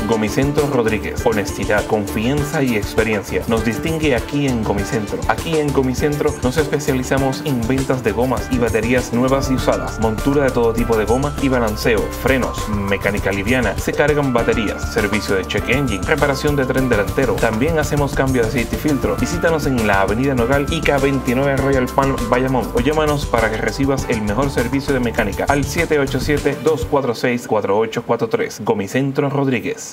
Gomicentro Rodríguez. Honestidad, confianza y experiencia nos distingue aquí en Gomicentro. Aquí en Gomicentro nos especializamos en ventas de gomas y baterías nuevas y usadas, montura de todo tipo de goma y balanceo, frenos, mecánica liviana, se cargan baterías, servicio de check engine, reparación de tren delantero. También hacemos cambio de aceite y filtro. Visítanos en la avenida Nogal y K29 Royal Palm, Bayamón, o llámanos para que recibas el mejor servicio de mecánica al 787-246-4843. Gomicentro Rodríguez.